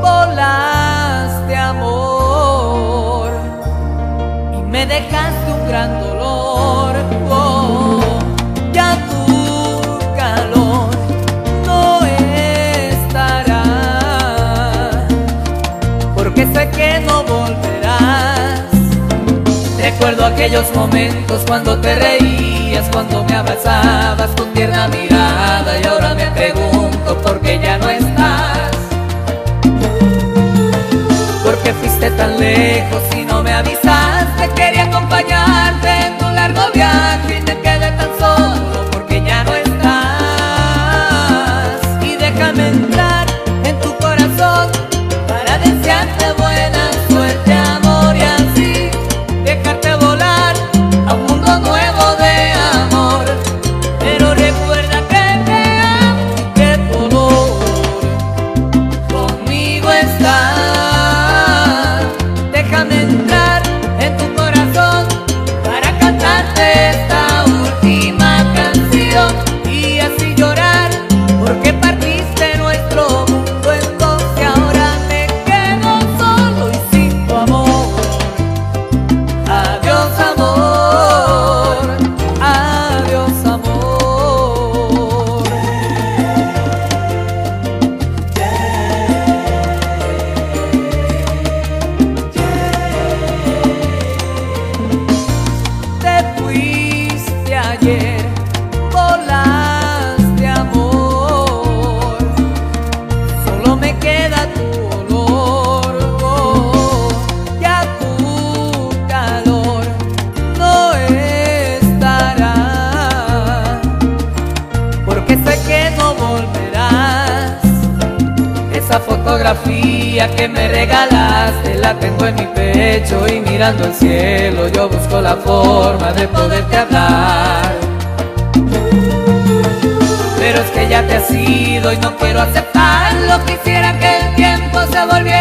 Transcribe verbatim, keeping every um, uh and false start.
volaste, amor, y me dejaste un gran dolor. Oh, ya tu calor no estará, porque sé que no volverás. Recuerdo aquellos momentos cuando te reías, cuando me abrazabas con tierna mirada, y ahora me pregunto por qué ya no estás. ¿Por qué fuiste tan lejos y no me avisaste? Quería acompañarte en tu largo viaje y me quedé tan solo porque ya no estás. Y déjame entrar en tu corazón para desearte buena suerte, amor, y así dejarte volar a un mundo nuevo de amor. Pero recuerda que te amo y que tu dolor conmigo está. Déjame entrar en tu corazón para cantarte esta última canción y así llorar porque partiste nuestro mundo. Entonces ahora me quedo solo y sin tu amor. Adiós, amor, adiós, amor. Te fuiste ayer, volaste, amor, solo me queda tu olor. Oh, ya tu calor no estará, porque sé que no volverás. Esa fotografía que me regalaste la tengo en mi pecho y mirando el cielo yo busco la forma de poderte hablar. Pero es que ya te has ido y no quiero aceptarlo. Quisiera que el tiempo se volviera